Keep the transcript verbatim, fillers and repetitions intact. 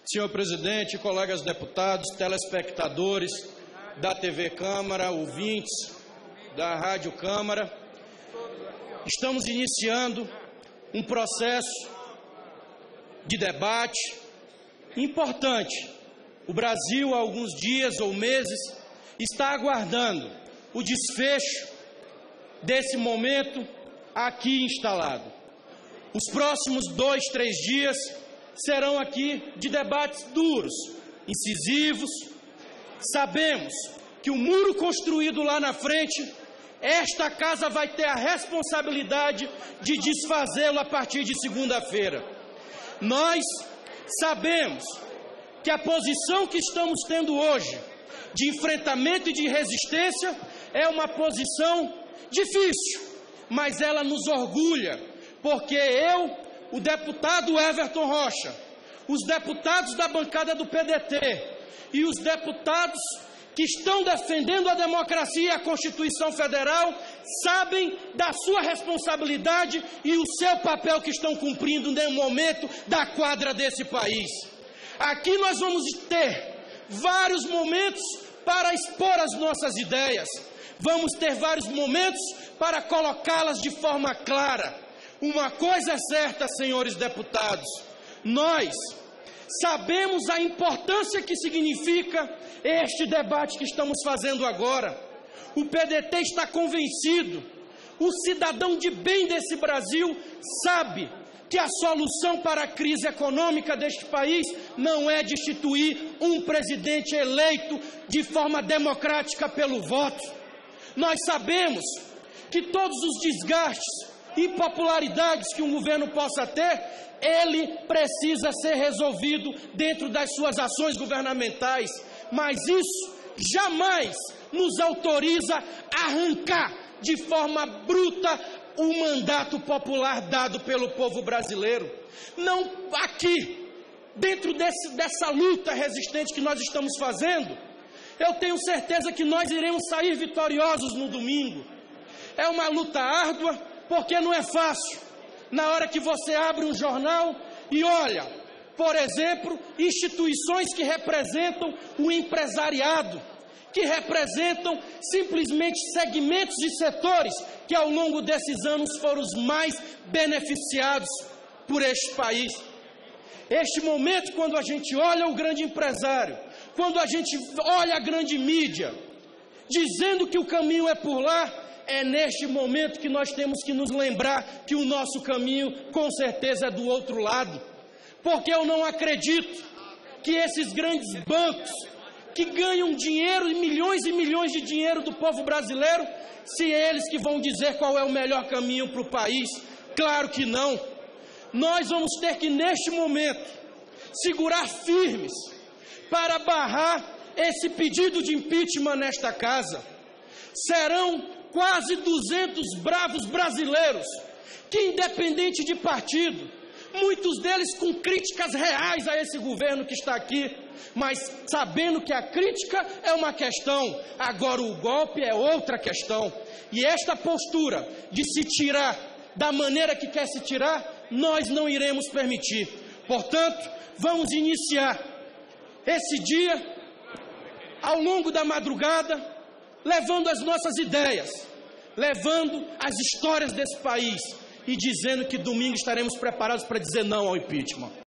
Senhor presidente, colegas deputados, telespectadores da T V Câmara, ouvintes da Rádio Câmara, estamos iniciando um processo de debate importante. O Brasil, há alguns dias ou meses, está aguardando o desfecho desse momento aqui instalado. Os próximos dois, três dias serão aqui de debates duros, incisivos. Sabemos que o muro construído lá na frente, esta casa vai ter a responsabilidade de desfazê-lo a partir de segunda-feira. Nós sabemos que a posição que estamos tendo hoje, de enfrentamento e de resistência, é uma posição difícil, mas ela nos orgulha, porque eu, o deputado Everton Rocha, os deputados da bancada do P D T e os deputados que estão defendendo a democracia e a Constituição Federal sabem da sua responsabilidade e o seu papel que estão cumprindo no momento da quadra desse país. Aqui nós vamos ter vários momentos para expor as nossas ideias, vamos ter vários momentos para colocá-las de forma clara. Uma coisa é certa, senhores deputados, nós sabemos a importância que significa este debate que estamos fazendo agora. O P D T está convencido, o cidadão de bem desse Brasil sabe que a solução para a crise econômica deste país não é destituir um presidente eleito de forma democrática pelo voto. Nós sabemos que todos os desgastes, impopularidades que um governo possa ter, ele precisa ser resolvido dentro das suas ações governamentais, mas isso jamais nos autoriza a arrancar de forma bruta o mandato popular dado pelo povo brasileiro. Não aqui, dentro desse, dessa luta resistente que nós estamos fazendo, eu tenho certeza que nós iremos sair vitoriosos no domingo. É uma luta árdua, porque não é fácil. Na hora que você abre um jornal e olha, por exemplo, instituições que representam o empresariado, que representam simplesmente segmentos e setores que ao longo desses anos foram os mais beneficiados por este país. Este momento, quando a gente olha o grande empresário, quando a gente olha a grande mídia, dizendo que o caminho é por lá, é neste momento que nós temos que nos lembrar que o nosso caminho, com certeza, é do outro lado. Porque eu não acredito que esses grandes bancos, que ganham dinheiro, e milhões e milhões de dinheiro do povo brasileiro, se eles que vão dizer qual é o melhor caminho para o país. Claro que não. Nós vamos ter que, neste momento, segurar firmes para barrar esse pedido de impeachment nesta casa. Serão quase duzentos bravos brasileiros que, independente de partido, muitos deles com críticas reais a esse governo que está aqui, mas sabendo que a crítica é uma questão, agora o golpe é outra questão. E esta postura de se tirar da maneira que quer se tirar, nós não iremos permitir. Portanto, vamos iniciar esse dia, ao longo da madrugada, levando as nossas ideias, levando as histórias desse país e dizendo que domingo estaremos preparados para dizer não ao impeachment.